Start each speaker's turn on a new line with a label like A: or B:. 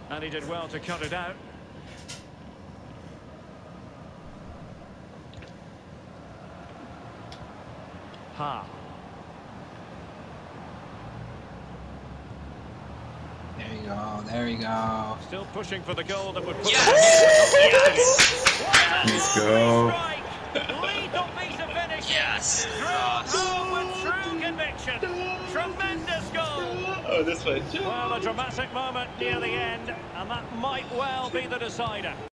A: And he did well to cut it out. Ha.
B: There you go, there you go.
A: Still pushing for the goal that would put
C: Let's go.
A: Lethal piece of finish.
D: Yes.
A: Through with true conviction. Tremendous goal.
C: Oh, this way.
A: Well, a dramatic moment near the end, and that might well be the decider.